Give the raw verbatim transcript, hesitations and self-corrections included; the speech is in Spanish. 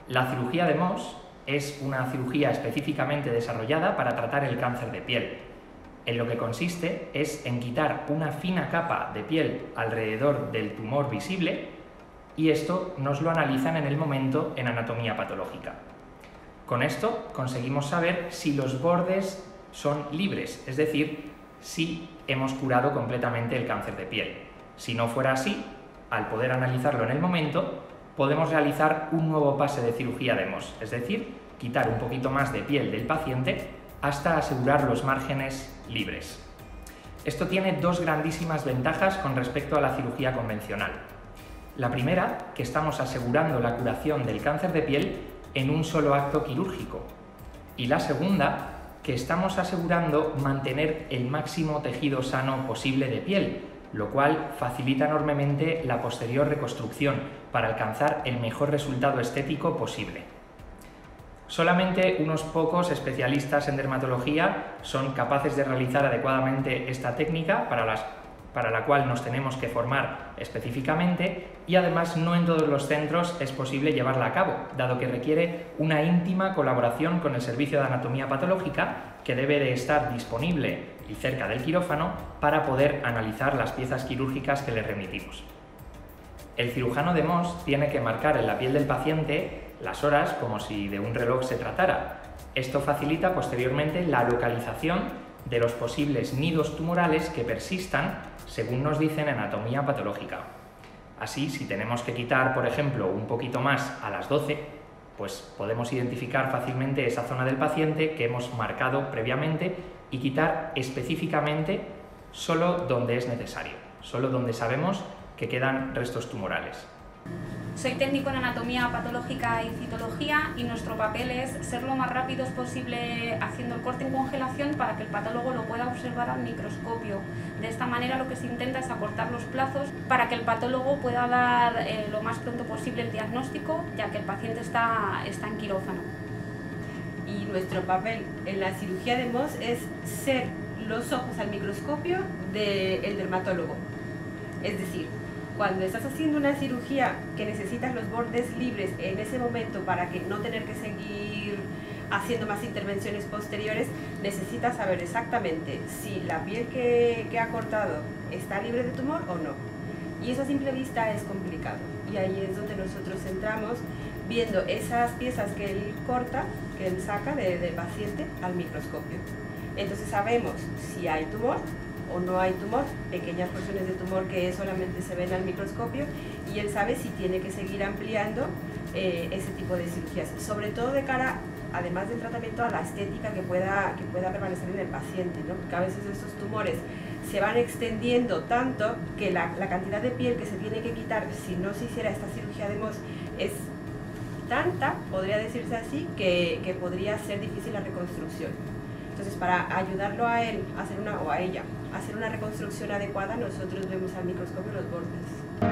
La cirugía de Mohs es una cirugía específicamente desarrollada para tratar el cáncer de piel. En lo que consiste es en quitar una fina capa de piel alrededor del tumor visible y esto nos lo analizan en el momento en anatomía patológica. Con esto conseguimos saber si los bordes son libres, es decir, si hemos curado completamente el cáncer de piel. Si no fuera así, al poder analizarlo en el momento, podemos realizar un nuevo pase de cirugía de Mohs, es decir, quitar un poquito más de piel del paciente hasta asegurar los márgenes libres. Esto tiene dos grandísimas ventajas con respecto a la cirugía convencional. La primera, que estamos asegurando la curación del cáncer de piel en un solo acto quirúrgico. Y la segunda, que estamos asegurando mantener el máximo tejido sano posible de piel, lo cual facilita enormemente la posterior reconstrucción para alcanzar el mejor resultado estético posible. Solamente unos pocos especialistas en dermatología son capaces de realizar adecuadamente esta técnica para, las, para la cual nos tenemos que formar específicamente y además no en todos los centros es posible llevarla a cabo, dado que requiere una íntima colaboración con el servicio de anatomía patológica que debe de estar disponible y cerca del quirófano para poder analizar las piezas quirúrgicas que le remitimos. El cirujano de Mohs tiene que marcar en la piel del paciente las horas como si de un reloj se tratara. Esto facilita posteriormente la localización de los posibles nidos tumorales que persistan, según nos dice en anatomía patológica. Así, si tenemos que quitar, por ejemplo, un poquito más a las doce, pues podemos identificar fácilmente esa zona del paciente que hemos marcado previamente y quitar específicamente solo donde es necesario, solo donde sabemos que quedan restos tumorales. Soy técnico en anatomía patológica y citología y nuestro papel es ser lo más rápidos posible haciendo el corte en congelación para que el patólogo lo pueda observar al microscopio. De esta manera lo que se intenta es acortar los plazos para que el patólogo pueda dar eh, lo más pronto posible el diagnóstico, ya que el paciente está, está en quirófano. Y nuestro papel en la cirugía de Mohs es ser los ojos al microscopio del dermatólogo. Es decir, cuando estás haciendo una cirugía que necesitas los bordes libres en ese momento para que no tener que seguir haciendo más intervenciones posteriores, necesitas saber exactamente si la piel que, que ha cortado está libre de tumor o no. Y eso a simple vista es complicado. Y ahí es donde nosotros entramos viendo esas piezas que él corta, que él saca de, del paciente al microscopio. Entonces sabemos si hay tumor o no hay tumor, pequeñas porciones de tumor que solamente se ven al microscopio, y él sabe si tiene que seguir ampliando eh, ese tipo de cirugías, sobre todo de cara, además del tratamiento, a la estética que pueda, que pueda permanecer en el paciente, ¿no? Porque a veces estos tumores se van extendiendo tanto que la, la cantidad de piel que se tiene que quitar si no se hiciera esta cirugía de Mohs es tanta, podría decirse así, que, que podría ser difícil la reconstrucción. Entonces, para ayudarlo a él a hacer una, o a ella a hacer una reconstrucción adecuada, nosotros vemos al microscopio los bordes.